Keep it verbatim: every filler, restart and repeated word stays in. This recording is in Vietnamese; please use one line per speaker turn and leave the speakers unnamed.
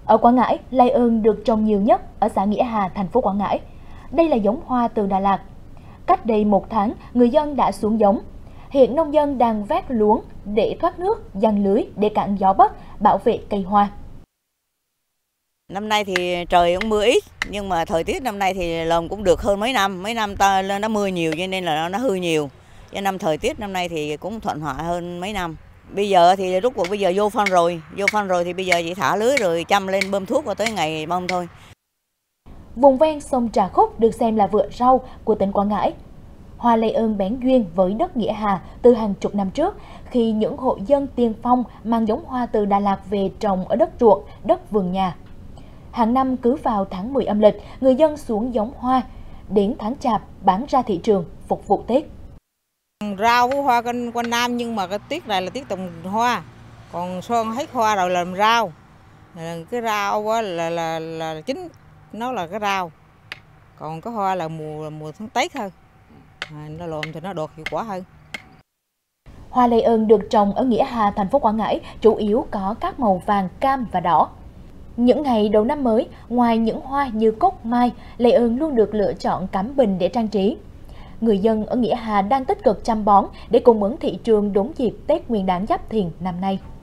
Ở Quảng Ngãi, lây ơn được trồng nhiều nhất ở xã Nghĩa Hà, thành phố Quảng Ngãi. Đây là giống hoa từ Đà Lạt. Cách đây một tháng, người dân đã xuống giống. Hiện nông dân đang vét luống để thoát nước, giăng lưới để cản gió Bắc, bảo vệ cây hoa.
Năm nay thì trời cũng mưa ít, nhưng mà thời tiết năm nay thì lồng cũng được hơn mấy năm. Mấy năm ta lên nó mưa nhiều cho nên là nó hư nhiều. Cho năm thời tiết năm nay thì cũng thuận hòa hơn mấy năm. Bây giờ thì rút cuộc bây giờ vô phân rồi, vô phân rồi thì bây giờ chỉ thả lưới rồi chăm lên bơm thuốc vào tới ngày bông thôi.
Vùng ven sông Trà Khúc được xem là vựa rau của tỉnh Quảng Ngãi. Hoa lây ơn bén duyên với đất Nghĩa Hà từ hàng chục năm trước, khi những hộ dân tiên phong mang giống hoa từ Đà Lạt về trồng ở đất ruộng, đất vườn nhà. Hàng năm cứ vào tháng mười âm lịch, người dân xuống giống hoa, đến tháng Chạp bán ra thị trường phục vụ Tết.
Rau với hoa quanh, quanh năm, nhưng mà cái tiết này là tiết trồng hoa, còn xoan hết hoa rồi làm rau. Cái rau là, là, là, là chính, nó là cái rau, còn cái hoa là mùa mùa tháng Tết thôi. À, nó lộn thì nó đột hiệu quả hơn.
Hoa lây ơn được trồng ở Nghĩa Hà, thành phố Quảng Ngãi chủ yếu có các màu vàng, cam và đỏ. Những ngày đầu năm mới, ngoài những hoa như cúc mai, lây ơn luôn được lựa chọn cắm bình để trang trí. Người dân ở Nghĩa Hà đang tích cực chăm bón để cung ứng thị trường đúng dịp Tết Nguyên đán Giáp Thìn năm nay.